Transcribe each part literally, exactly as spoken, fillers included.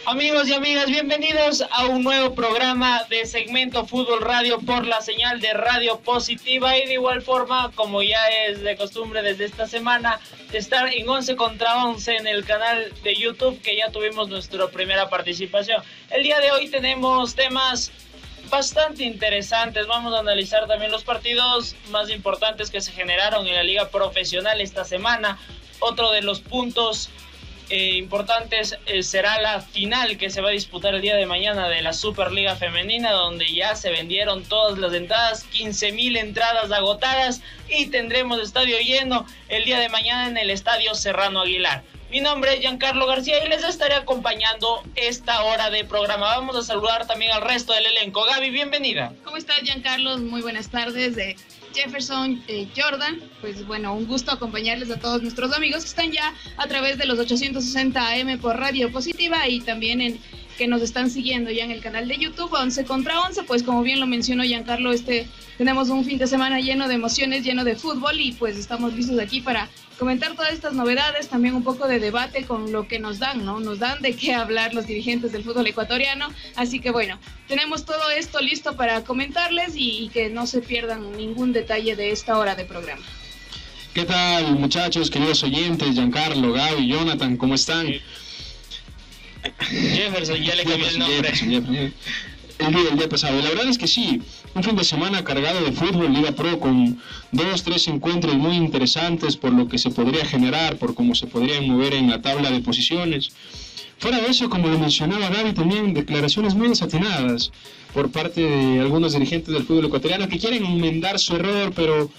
Amigos y amigas, bienvenidos a un nuevo programa de Segmento Fútbol Radio por la señal de Radio Positiva, y de igual forma, como ya es de costumbre desde esta semana, estar en once contra once en el canal de YouTube, que ya tuvimos nuestra primera participación. El día de hoy tenemos temas bastante interesantes. Vamos a analizar también los partidos más importantes que se generaron en la liga profesional esta semana. Otro de los puntos Eh, importantes eh, será la final que se va a disputar el día de mañana de la Superliga Femenina, donde ya se vendieron todas las entradas, quince mil entradas agotadas, y tendremos estadio lleno el día de mañana en el Estadio Serrano Aguilar. Mi nombre es Giancarlo García y les estaré acompañando esta hora de programa. Vamos a saludar también al resto del elenco. Gaby, bienvenida. ¿Cómo estás, Giancarlo? Muy buenas tardes. De Jefferson, eh, Jordan, pues bueno, un gusto acompañarles a todos nuestros amigos que están ya a través de los ochocientos sesenta A M por Radio Positiva, y también en que nos están siguiendo ya en el canal de YouTube once contra once. Pues como bien lo mencionó Giancarlo, este tenemos un fin de semana lleno de emociones, lleno de fútbol, y pues estamos listos aquí para comentar todas estas novedades, también un poco de debate con lo que nos dan, ¿no? Nos dan de qué hablar los dirigentes del fútbol ecuatoriano, así que bueno, tenemos todo esto listo para comentarles y, y que no se pierdan ningún detalle de esta hora de programa. ¿Qué tal, muchachos, queridos oyentes? Giancarlo, Gaby, Jonathan, ¿cómo están? Sí. Jefferson, ya le cambié el nombre. Jefferson, Jefferson. El día, el día pasado. La verdad es que sí, un fin de semana cargado de fútbol, Liga Pro, con dos, tres encuentros muy interesantes por lo que se podría generar, por cómo se podrían mover en la tabla de posiciones. Fuera de eso, como lo mencionaba Gaby, también declaraciones muy desatinadas por parte de algunos dirigentes del fútbol ecuatoriano que quieren enmendar su error, pero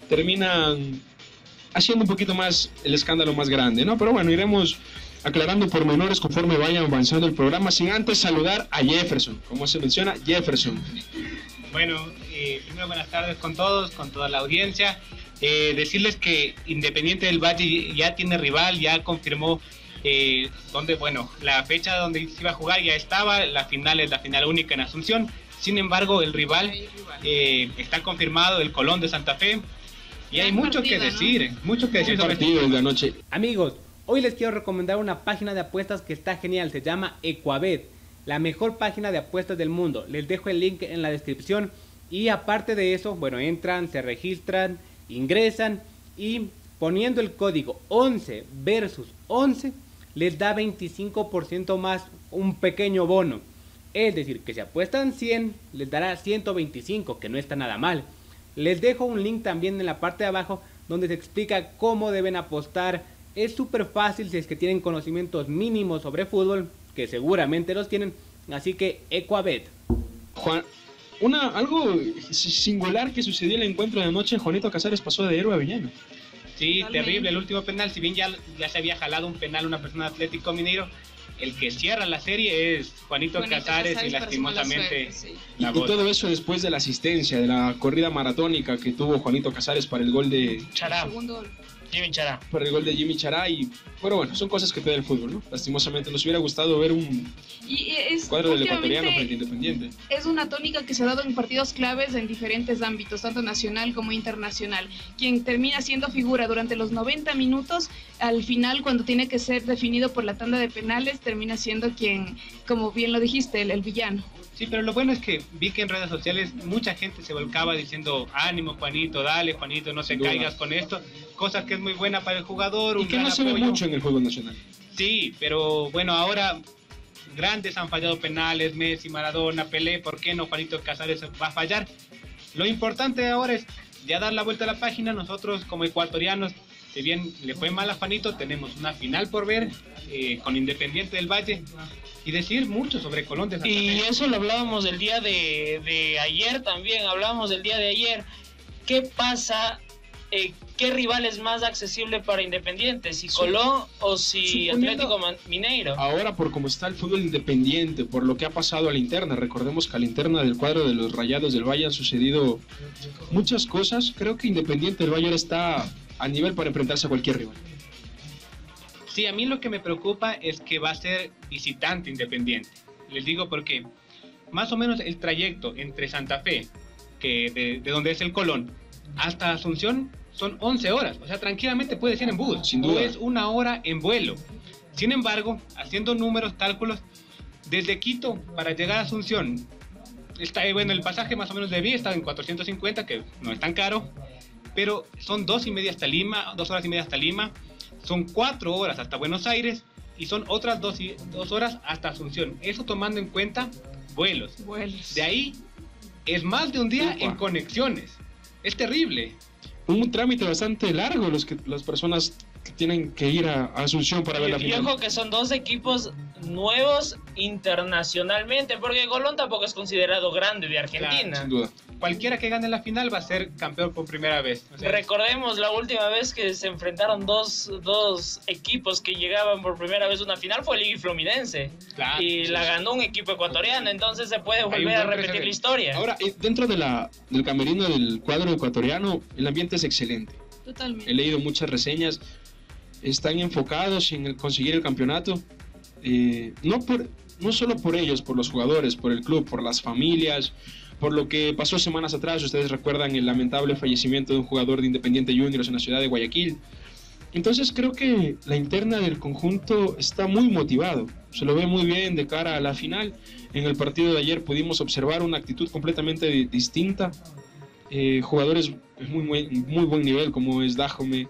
terminan haciendo un poquito más el escándalo más grande, ¿no? Pero bueno, iremos aclarando pormenores conforme vayan avanzando el programa, sin antes saludar a Jefferson, como se menciona, Jefferson. Bueno, eh, primero buenas tardes con todos, con toda la audiencia. Eh, decirles que Independiente del Valle ya tiene rival, ya confirmó eh, donde, bueno, la fecha donde se iba a jugar ya estaba, la final es la final única en Asunción. Sin embargo, el rival eh, está confirmado, el Colón de Santa Fe, y hay mucho que decir, mucho que decir sobre este partido de la noche. Amigos, hoy les quiero recomendar una página de apuestas que está genial, se llama Ecuabet, la mejor página de apuestas del mundo. Les dejo el link en la descripción, y aparte de eso, bueno, entran, se registran, ingresan, y poniendo el código once versus once les da veinticinco por ciento más un pequeño bono. Es decir, que si apuestan cien, les dará ciento veinticinco, que no está nada mal. Les dejo un link también en la parte de abajo donde se explica cómo deben apostar. Es súper fácil si es que tienen conocimientos mínimos sobre fútbol, que seguramente los tienen, así que Ecuabet. Juan, una, algo singular que sucedió en el encuentro de anoche, Juanito Casares pasó de héroe a villano. Sí, terrible el último penal, si bien ya, ya se había jalado un penal una persona de Atlético Mineiro, el que cierra la serie es Juanito, Juanito Casares, Casares, y lastimosamente la suerte, sí. la y, y todo eso después de la asistencia, de la corrida maratónica que tuvo Juanito Casares para el gol de Chará. Segundo. Jimmy Chará. Para el gol de Jimmy Chará. Y pero bueno, son cosas que te da el fútbol, ¿no? Lastimosamente nos hubiera gustado ver un y es, cuadro del ecuatoriano frente Independiente. Es una tónica que se ha dado en partidos claves en diferentes ámbitos, tanto nacional como internacional. Quien termina siendo figura durante los noventa minutos, al final, cuando tiene que ser definido por la tanda de penales, termina siendo quien, como bien lo dijiste, el, el villano. Sí, pero lo bueno es que vi que en redes sociales mucha gente se volcaba diciendo ánimo Juanito, dale Juanito, no se Sin caigas duda. con esto, cosa que es muy buena para el jugador. Y un que gran no se ve apoyo. mucho en el fútbol nacional. Sí, pero bueno, ahora grandes han fallado penales, Messi, Maradona, Pelé, ¿por qué no Juanito Casares va a fallar? Lo importante ahora es ya dar la vuelta a la página. Nosotros como ecuatorianos, si bien le fue mal a Juanito, tenemos una final por ver eh, con Independiente del Valle, y decir mucho sobre Colón de Santa Fe. Y eso lo hablábamos el día de, de ayer también, hablábamos del día de ayer. ¿Qué pasa? Eh, ¿Qué rival es más accesible para Independiente? ¿Si Colón o si Atlético Mineiro? Ahora, por cómo está el fútbol independiente, por lo que ha pasado a la interna, recordemos que a la interna del cuadro de los Rayados del Valle han sucedido muchas cosas. Creo que Independiente del Valle ahora está a nivel para enfrentarse a cualquier rival. Sí, a mí lo que me preocupa es que va a ser visitante Independiente. Les digo porque más o menos el trayecto entre Santa Fe, que de, de donde es el Colón, hasta Asunción son once horas. O sea, tranquilamente puede ser en bus. Sin duda. O es una hora en vuelo. Sin embargo, haciendo números, cálculos, desde Quito para llegar a Asunción, está, eh, bueno, el pasaje más o menos de vía está en cuatrocientos cincuenta, que no es tan caro, pero son dos y media hasta Lima, dos horas y media hasta Lima, son cuatro horas hasta Buenos Aires y son otras dos, y, dos horas hasta Asunción. Eso tomando en cuenta vuelos. Vuelos. De ahí es más de un día Upa. en conexiones. Es terrible. Un trámite bastante largo los que las personas que tienen que ir a, a Asunción para ver la Y final. ojo que son dos equipos nuevos internacionalmente, porque Colón tampoco es considerado grande de Argentina. Sin duda. Cualquiera que gane la final va a ser campeón por primera vez. O sea, Recordemos la última vez que se enfrentaron dos, dos equipos que llegaban por primera vez a una final fue Liga y Fluminense. Claro, y sí, la sí. ganó un equipo ecuatoriano, entonces se puede un volver a buen repetir precedente. la historia. Ahora, eh, dentro de la, del camerino del cuadro ecuatoriano, el ambiente es excelente. Totalmente. He leído muchas reseñas. Están enfocados en el conseguir el campeonato. Eh, no, por, no solo por ellos, por los jugadores, por el club, por las familias, por lo que pasó semanas atrás. Ustedes recuerdan el lamentable fallecimiento de un jugador de Independiente Juniors en la ciudad de Guayaquil. Entonces creo que la interna del conjunto está muy motivado. Se lo ve muy bien de cara a la final. En el partido de ayer pudimos observar una actitud completamente di- distinta. Eh, jugadores de muy, muy, muy buen nivel como es Dájome,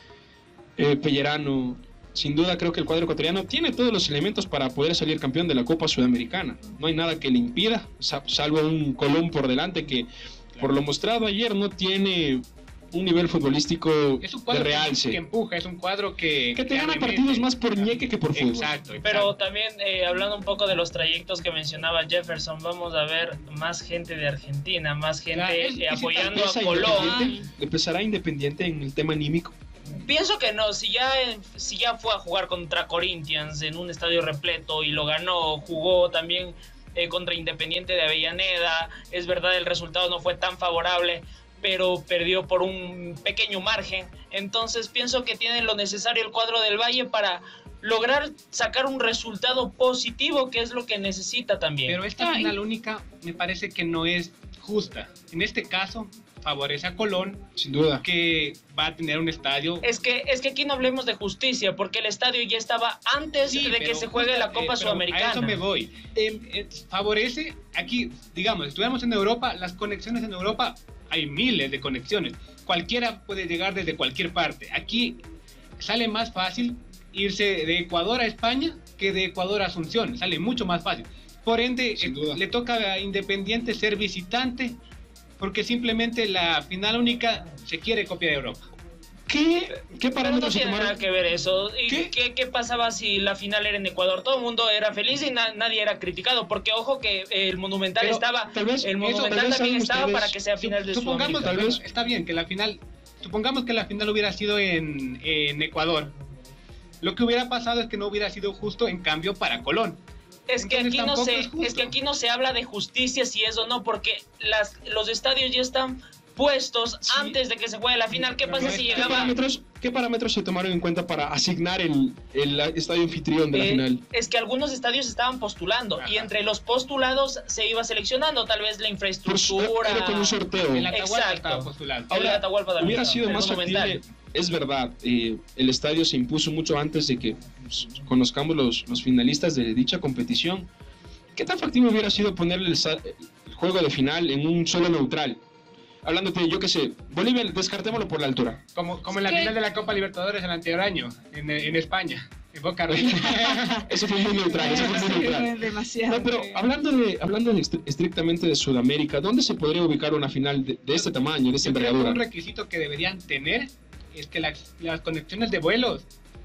eh, Pellerano. Sin duda creo que el cuadro ecuatoriano tiene todos los elementos para poder salir campeón de la Copa Sudamericana. No hay nada que le impida, sa- salvo un Colón por delante que, por lo mostrado ayer, no tiene un nivel futbolístico es un de cuadro que, realce. que empuja, es un cuadro que... Que te gana arremete. partidos más por ñeque que por fútbol. Exacto, exacto. Pero también, eh, hablando un poco de los trayectos que mencionaba Jefferson, vamos a ver más gente de Argentina, más gente Claro, es- eh, es apoyando ¿Pesa a Colón. Independiente? ¿Le pesará Independiente en el tema anímico? Pienso que no, si ya, si ya fue a jugar contra Corinthians en un estadio repleto y lo ganó, jugó también eh, contra Independiente de Avellaneda, es verdad el resultado no fue tan favorable, pero perdió por un pequeño margen, entonces pienso que tiene lo necesario el cuadro del Valle para lograr sacar un resultado positivo, que es lo que necesita también. Pero esta Ay. final única me parece que no es justa. En este caso, favorece a Colón, Sin duda. que va a tener un estadio... Es que, es que aquí no hablemos de justicia, porque el estadio ya estaba antes Sí, de que pero se juegue la justa- Copa eh, pero Sudamericana. A eso me voy. Eh, eh, favorece, aquí, digamos, estuviéramos en Europa, las conexiones en Europa, hay miles de conexiones. Cualquiera puede llegar desde cualquier parte. Aquí sale más fácil irse de Ecuador a España que de Ecuador a Asunción. Sale mucho más fácil. Por ende, Sin eh, duda. le toca a Independiente ser visitante, porque simplemente la final única se quiere copiar de Europa. ¿Qué, qué Pero no parámetros se tiene nada tomaron? que ver eso. ¿Y ¿Qué? qué? ¿Qué pasaba si la final era en Ecuador? Todo el mundo era feliz y na- nadie era criticado, porque ojo que el Monumental Pero estaba, tal vez- el eso, Monumental tal vez también saben estaba ustedes- para que sea final de Supongamos, Sudamérica. Tal vez- bueno, está bien que la final, supongamos que la final hubiera sido en, en Ecuador. Lo que hubiera pasado es que no hubiera sido justo en cambio para Colón. Es que Entonces aquí no tampoco se, es justo. es que aquí no se habla de justicia si es o no, porque las, los estadios ya están puestos Sí. antes de que se juegue la final. ¿Qué Pero pasa no si está- ¿Qué llegaba? parámetros, ¿Qué parámetros se tomaron en cuenta para asignar el, el estadio anfitrión de la Eh, final? Es que algunos estadios estaban postulando Ajá. y entre los postulados se iba seleccionando tal vez la Por- infraestructura. era con un sorteo. El Atahualpa Exacto. estaba postulado. El Atahualpa también Hubiera estaba, sido el más Monumental. factible, es verdad, eh, el estadio se impuso mucho antes de que pues, conozcamos los, los finalistas de dicha competición. ¿Qué tan factible hubiera sido ponerle el, sa- el juego de final en un solo neutral? Hablándote, yo qué sé, Bolivia, descartémoslo por la altura. Como, como en la Es que- final de la Copa Libertadores el anterior año, en, en España, en Boca River. Eso fue muy neutral, eso fue muy Sí, neutral. demasiado. No, pero hablando de hablando de estri- estrictamente de Sudamérica, ¿dónde se podría ubicar una final de, de este tamaño, de esta Yo creo que envergadura? un requisito que deberían tener es que las, las conexiones de vuelos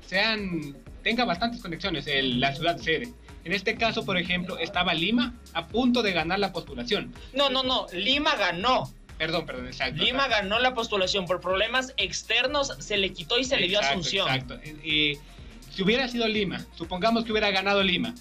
sean tenga bastantes conexiones en la ciudad sede. En este caso, por ejemplo, estaba Lima a punto de ganar la postulación. No, no, no. Lima ganó. Perdón, perdón, exacto. Lima ganó la postulación por problemas externos, se le quitó y se le dio a Exacto, Asunción. Exacto. Eh, eh, si hubiera sido Lima, supongamos que hubiera ganado Lima.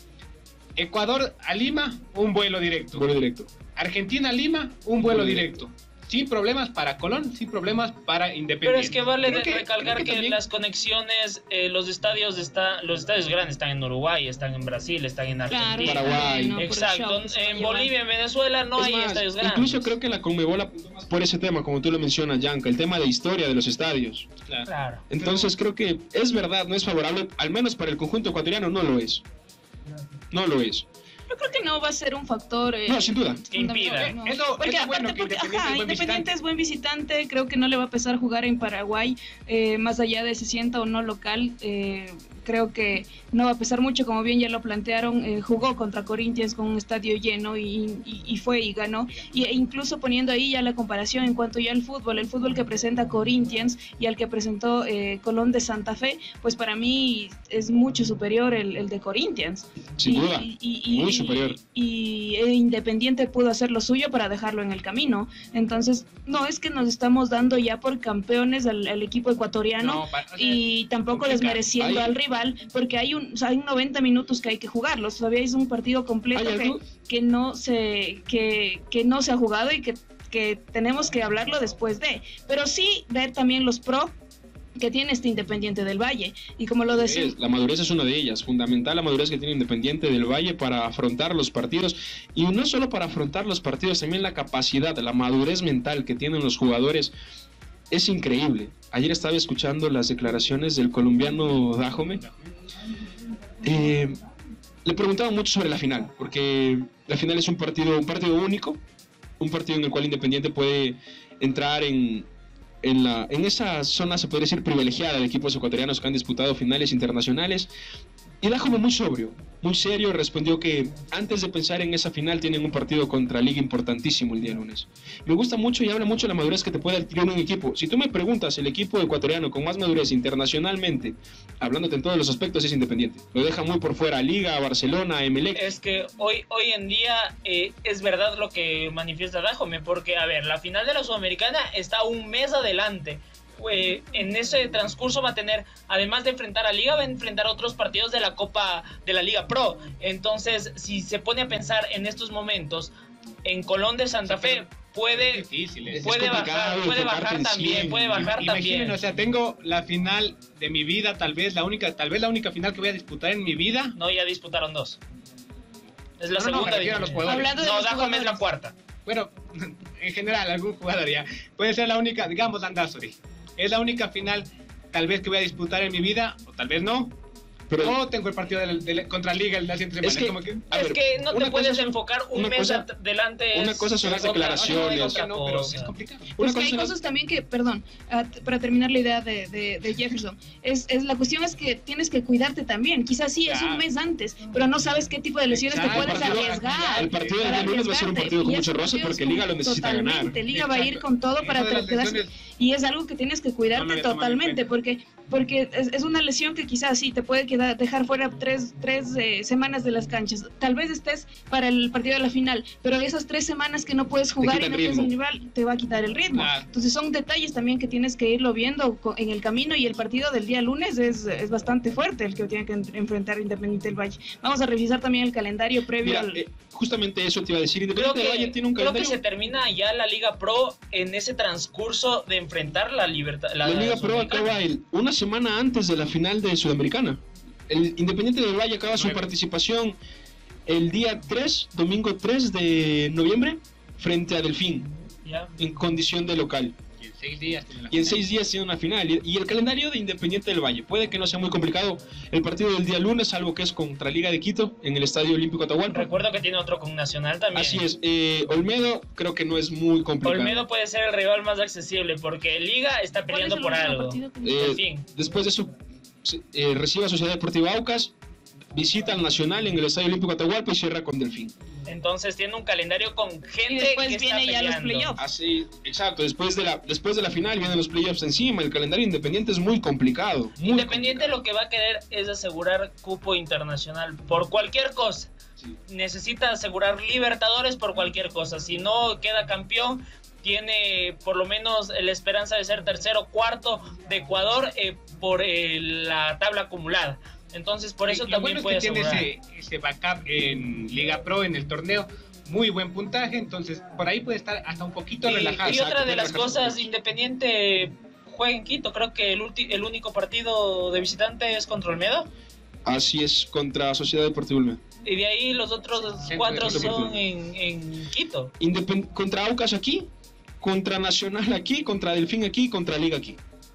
Ecuador a Lima, un vuelo directo. Vuelo directo. Argentina a Lima, un vuelo directo. Sin problemas para Colón, sin problemas para Independiente. Pero es que vale Creo de- que- recalcar creo que que, también- las conexiones, eh, los estadios está, los estadios grandes están en Uruguay, están en Brasil, están en Claro, Argentina. Paraguay. no, por el Exacto. show que se va a En llevar. Bolivia, en Venezuela no Es hay más, estadios grandes. incluso creo que la Conmebol apuntó más por ese tema, como tú lo mencionas, Yanka, el tema de historia de los estadios. Claro. Claro. Entonces creo que es verdad, no es favorable, al menos para el conjunto ecuatoriano no lo es. no lo es. Yo creo que no va a ser un factor... Eh, no, sin duda. Que impida. No. Eso, Porque eso aparte, bueno, que porque, Independiente, ajá, es, buen Independiente es buen visitante, creo que no le va a pesar jugar en Paraguay, eh, más allá de se sienta o no local, eh, creo que no va a pesar mucho, como bien ya lo plantearon, eh, jugó contra Corinthians con un estadio lleno y, y, y fue y ganó, y e incluso poniendo ahí ya la comparación en cuanto ya al fútbol, el fútbol que presenta Corinthians y al que presentó eh, Colón de Santa Fe, pues para mí es mucho superior el, el de Corinthians. Sin y, duda, y, y, muy y, superior. Y, y Independiente pudo hacer lo suyo para dejarlo en el camino. Entonces, no es que nos estamos dando ya por campeones al, al equipo ecuatoriano No, pa- o sea, y tampoco complicado. desmereciendo Hay- al rival, porque hay un, o sea, hay noventa minutos que hay que jugarlos. Todavía es un partido completo ¿Hay que, algo? que no se que, que no se ha jugado y que, que tenemos que hablarlo después de. Pero sí ver también los pro que tiene este Independiente del Valle. Y como lo decía, Es, la madurez es una de ellas, fundamental la madurez que tiene Independiente del Valle para afrontar los partidos, y no solo para afrontar los partidos, también la capacidad, la madurez mental que tienen los jugadores es increíble. Ayer estaba escuchando las declaraciones del colombiano Dájome. Eh, le preguntaban mucho sobre la final, porque la final es un partido, un partido único, un partido en el cual Independiente puede entrar en En, la, en esa zona, se podría decir, privilegiada de equipos ecuatorianos que han disputado finales internacionales. Y Dájome muy sobrio, muy serio, respondió que antes de pensar en esa final tienen un partido contra Liga importantísimo el día lunes. Me gusta mucho y habla mucho de la madurez que te puede adquirir un equipo. Si tú me preguntas, el equipo ecuatoriano con más madurez internacionalmente, hablándote en todos los aspectos, es Independiente. Lo deja muy por fuera a Liga, a Barcelona, a Emelec. Es que hoy, hoy en día eh, es verdad lo que manifiesta Dájome, porque, a ver, la final de la Sudamericana está un mes adelante. Eh, en ese transcurso va a tener, además de enfrentar a Liga, va a enfrentar otros partidos de la Copa de la Liga Pro. Entonces, si se pone a pensar en estos momentos, en Colón de Santa Fe puede, Es difícil, es puede bajar, puede bajar también, puede bajar Imaginen, también. o sea, tengo la final de mi vida, tal vez la única, tal vez la única final que voy a disputar en mi vida. No, ya disputaron dos. Es la No, no, segunda. me refiero a los jugadores. Hablando de No, los Dájome es la jugadores. cuarta. Bueno, en general, algún jugador ya. Puede ser la única, digamos, Landazuri. Es la única final, tal vez, que voy a disputar en mi vida, o tal vez no. Pero O tengo el partido del- del- contra Liga el la siguiente semana. Es que- como que, A es ver, que no te una puedes cosa es- enfocar un una mes cosa- at- delante. una es- cosa son las es otra- declaraciones. es otra no, pero es cosa. complicado. Una Pues que cosa hay es- cosas también que, perdón, ah, t- para terminar la idea de, de, de Jefferson, es, es la cuestión es que tienes que cuidarte también. Quizás sí es un Claro. mes antes, pero no sabes qué tipo de lesiones Exacto. te puedes El partido- arriesgar. el partido del para día lunes va a ser un arriesgarte. partido con Y mucho ese roce partido porque es Liga con- lo necesita ganar. totalmente, Liga va a ir Exacto. con todo Eso para de las te das- lesiones y es algo que tienes que no lo cuidarte había tomado en totalmente, cuenta. porque porque es, es una lesión que quizás sí te puede quedar dejar fuera tres, tres eh, semanas de las canchas. Tal vez estés para el partido de la final, pero esas tres semanas que no puedes jugar quita y no el tienes el ritmo. nivel, te va a quitar el ritmo. Claro. Entonces son detalles también que tienes que irlo viendo co- en el camino, y el partido del día lunes es, es bastante fuerte el que tiene que en- enfrentar Independiente del Valle. Vamos a revisar también el calendario previo Mira, al... eh, justamente eso te iba a decir. Creo Independiente que, del Valle tiene un creo que calendario. se termina ya la Liga Pro en ese transcurso de enfrentar la libertad. La Liga Pro Sudamericana. acaba el- una semana antes de la final de Sudamericana. El Independiente del Valle acaba su Nueve. participación el día tres, domingo tres de noviembre, frente a Delfín, Ya. en condición de local. Y en seis días tiene la Y en final. seis días tiene una final. Y, y el calendario de Independiente del Valle puede que no sea muy complicado. El partido del día lunes, algo que es contra Liga de Quito, en el Estadio Olímpico Atahualpa. Recuerdo que tiene otro con Nacional también. Así es. Eh, Olmedo creo que no es muy complicado. Olmedo puede ser el rival más accesible porque Liga está ¿Cuál es peleando el por último algo. partido que- Eh, En fin. Después de eso, se- eh, recibe a Sociedad Deportiva Aucas, visita al Nacional en el Estadio Olímpico Atahualpa y cierra con Delfín. Entonces tiene un calendario con gente Y después que viene está ya los peleando. playoffs. Así, exacto. Después de la después de la final vienen los playoffs encima. El calendario independiente es muy complicado. Muy Independiente complicado. lo que va a querer es asegurar cupo internacional por cualquier cosa. Sí. Necesita asegurar Libertadores por cualquier cosa. Si no queda campeón, tiene por lo menos la esperanza de ser tercero, cuarto de Ecuador eh, por eh, la tabla acumulada. Entonces por eso Y lo también bueno puede es que tiene asegurar. ese, ese backup en Liga Pro, en el torneo, muy buen puntaje, entonces por ahí puede estar hasta un poquito Y, relajado. y otra de puede las relajarse un cosas, poco. Independiente juega en Quito. Creo que el, ulti- el único partido de visitante es contra Olmedo. Así es, contra Sociedad Deportiva Olmedo. Y de ahí los otros Sí, cuatro sí, sí. son en, en Quito. Independ- contra Aucas aquí, contra Nacional aquí, contra Delfín aquí, contra Liga aquí.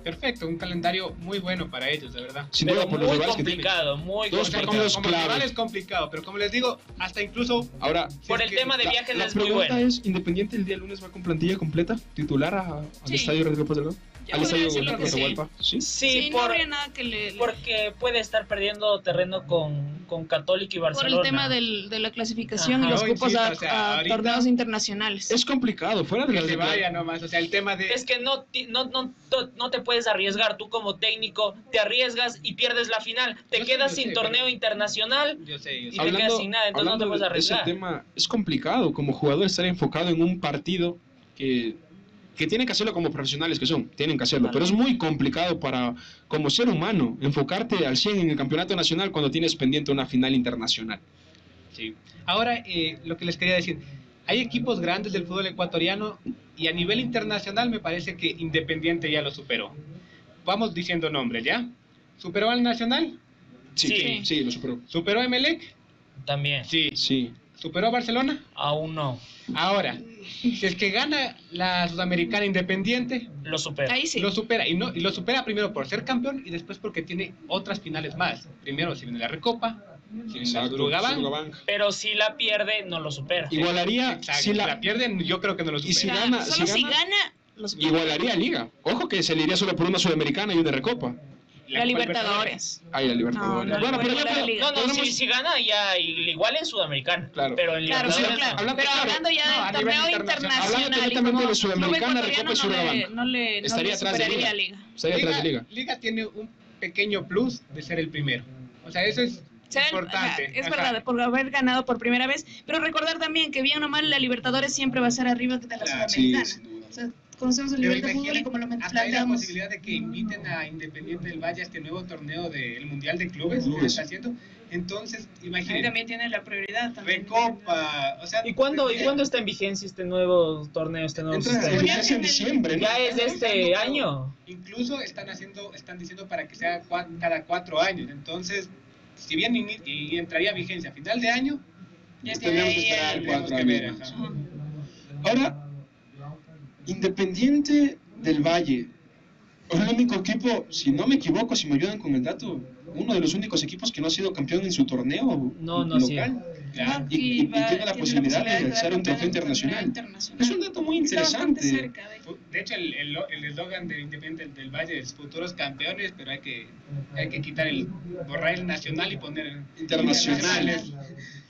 Perfecto, un calendario muy bueno para ellos, de verdad. Sin Pero duda, por los muy rivales que tienen. complicado, muy Dos O sea, complicado. como, partidos como clave. rival es complicado, pero como les digo, hasta incluso... Ahora, si Por es el que- tema de la, viajes la es muy pregunta bueno. es, ¿Independiente el día lunes va con plantilla completa, titular a- al Sí. estadio Rodrigo Paz Delgado? Yo ¿Al podría estadio decirlo que sí. Atahualpa? ¿Sí? Sí, Sí, no por, habría nada que le... le- porque puede estar perdiendo terreno con, con Católico y por Barcelona. el tema del, de la clasificación Ajá. y los Yo cupos insisto, a, o sea, a ahorita- torneos internacionales. Es complicado, fuera de Que las se declara- vaya nomás, o sea, el tema de... Es que no, ti- no, no, no, no te puedes arriesgar. Tú como técnico te arriesgas y pierdes la final. Te Yo sé, quedas yo sin sé, torneo pero- internacional. Yo sé, yo Y sé. te quedas sin nada, entonces no te hablando puedes de ese arriesgar. tema, es complicado como jugador estar enfocado en un partido que, que tienen que hacerlo como profesionales que son, tienen que hacerlo, pero es muy complicado para, como ser humano, enfocarte al cien en el campeonato nacional cuando tienes pendiente una final internacional. Sí. Ahora, eh, lo que les quería decir, hay equipos grandes del fútbol ecuatoriano y a nivel internacional me parece que Independiente ya lo superó. Vamos diciendo nombres, ¿ya? ¿Superó al Nacional? Sí, Sí. sí, lo superó. ¿Superó a Emelec? También. Sí. Sí. ¿Superó a Barcelona? Aún no. Ahora, si es que gana la Sudamericana Independiente, Lo supera. Ahí sí. lo supera. Y, no, y lo supera primero por ser campeón y después porque tiene otras finales más. Primero si viene la Recopa, si viene la Surugabán. Surugabán. Pero si la pierde, no lo supera. Igualaría, Exacto, si si la, la, pierden, yo creo que no lo Y si supera. gana- Solo si si gana- gana, los igualaría Liga. Ojo que se le iría solo por una Sudamericana y una Recopa. la Libertadores. Ahí la Libertadores. No, no, bueno, no, pero no, ya la pero- Liga. No, no, tenemos- si, si gana ya igual en Sudamericana. Claro. Pero en Claro, Libertadores claro, no. claro. Hablando- Pero claro. hablando ya No, a del nivel torneo internacional. internacional, Hablando y directamente como de Sudamericana, club Recopa y ecuatoriano Surugabán. no le, no le, no Estaría le atrás de superaría Liga. a Liga. Estaría atrás de Liga. Liga tiene un pequeño plus de ser el primero. O sea, eso es Ser- importante. ajá, es Ajá. verdad, por haber ganado por primera vez, pero recordar también que bien o mal la Libertadores siempre va a ser arriba de la Claro, Sudamericana. sí, sin duda. O sea, conocemos el Pero nivel de fútbol y imaginen, como lo hasta hay la planteamos. posibilidad de que inviten a Independiente del Valle a este nuevo torneo del Mundial de Clubes que Clubes. está haciendo. Entonces, Ahí imaginen, también tiene la prioridad. También. Recopa, o sea... ¿Y cuándo, ¿Y eh, cuándo está en vigencia este nuevo torneo, este nuevo Entra en sistema? vigencia en diciembre, ¿no? Ya es de este año. Incluso están haciendo, están diciendo para que sea cua- cada cuatro años. Entonces, si bien ini- y entraría a vigencia a final de año, Ya Tenemos tiene que ahí esperar el- tenemos cuatro que ver. años más. ajá. Ajá. Ahora, Independiente del Valle, es el único equipo, si no me equivoco, si me ayudan con el dato, uno de los únicos equipos que no ha sido campeón en su torneo No, no ha sido. local. Claro. Y- y- y va- tiene la posibilidad de quedar alzar un campeón trofeo en torneo internacional. internacional. Es un dato muy Está bastante interesante. cerca de- Fu- De hecho, el el lo- el eslogan de Independiente del, del Valle es futuros campeones, pero hay que, hay que quitar el, borrar el nacional y poner Internacionales. internacionales.